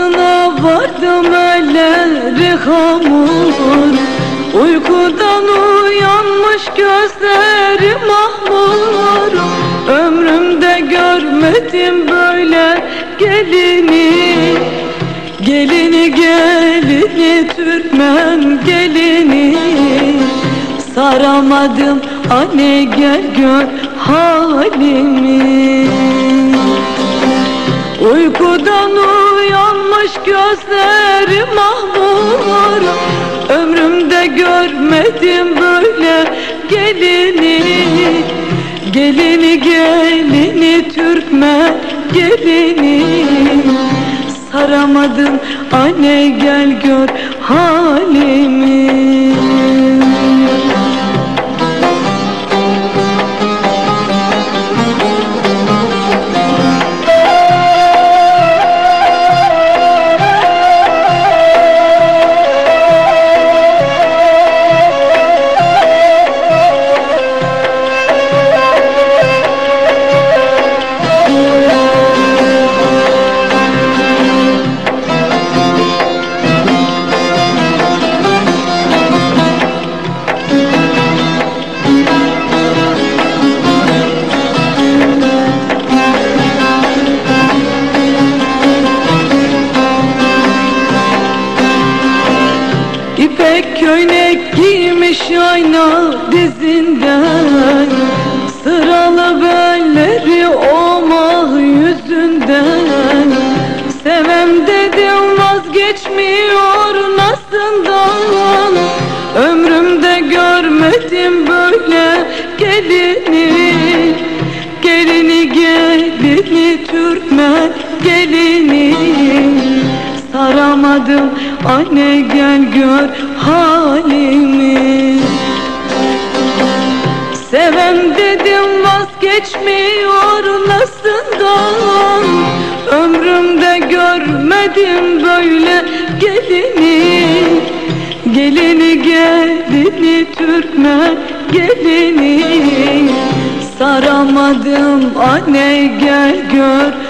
kapısına vardım elleri hamur. Uykudan uyanmış gözlerim mahmur. Ömrümde görmedim böyle gelini. Gelini gelini Türkmen gelini. Saramadım anne gel gör halimi. Uykudan uyanmış gözlerim mahmur. Ömrümde görmedim böyle gelini. Gelini gelini Türkmen gelini. Saramadım anne gel gör halimi. İpek köynek giymiş ayna dizinden. Sıralı belleri omah yüzünden. Sevem dedim vazgeçmiyor nasından. Ömrümde görmedim böyle gelini. Gelini gelini Türkmen gelini. Saramadım anne gel gör halimi. Sevem dedim vazgeçmiyor nasından. Ömrümde görmedim böyle gelini. Gelini gelini Türkmen gelini. Saramadım anne gel gör